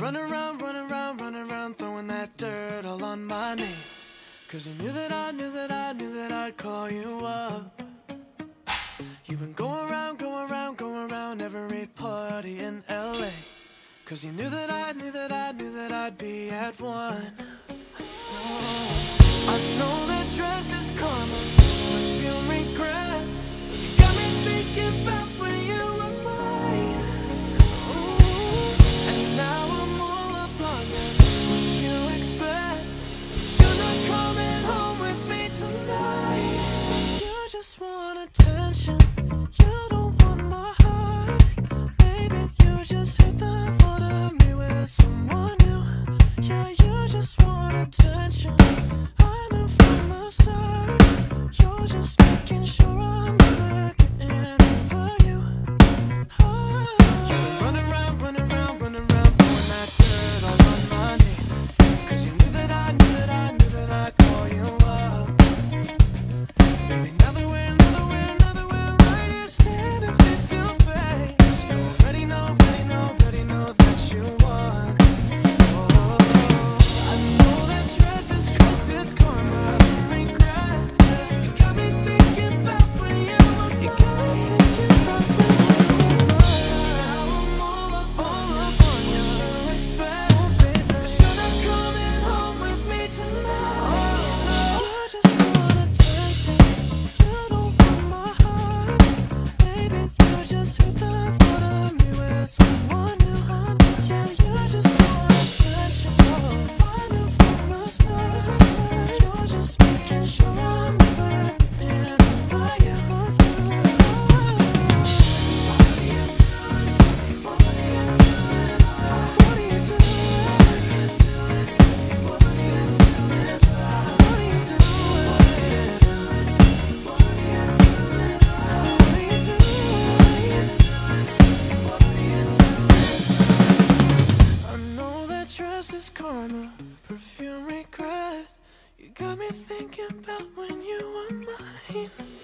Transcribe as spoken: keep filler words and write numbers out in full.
run around, run around, run around, throwing that dirt all on my name. Cause you knew that I knew that I knew that I'd call you up. You've been going around, going around, going around every party in L A. Cause you knew that I knew that I knew that I'd be at one. Oh, I know that dress is karma, perfume regret. You got me thinking about when you were mine. Ooh, and now I'm all up on you. What you expect? You're not coming home with me tonight. You just want attention. You don't want my heart. Maybe you just hate the thought of me with someone new. Yeah, you just want attention. I knew from the start. You're just making sure I'm never getting over you. Oh, you run around, run around, run around, throwing that dirt all on my name. Cause you knew that I knew that I knew that I'd call you up. Baby, now that we're, now that we're, now that we're right here standing face to face, you already know, already know, already know that you won. Oh, I know that dress is, dress is karma, regret. You got me thinking about when you were mine. You got me thinking about when you were mine. Now I'm all up, all up on you. What you expect? Oh, baby, 'cause you're not coming home with me tonight. Oh, you just want attention. You don't want my heart. Baby, you just hate the thought of me with someone new. Yeah, you just want attention. I knew from the start. You're just making sure I'm never getting over you. What are you doing? What are you doing? What are you doing? What are you doing? What are you doing? I know that dress is karma, perfume regret. You got me thinking about when you were mine.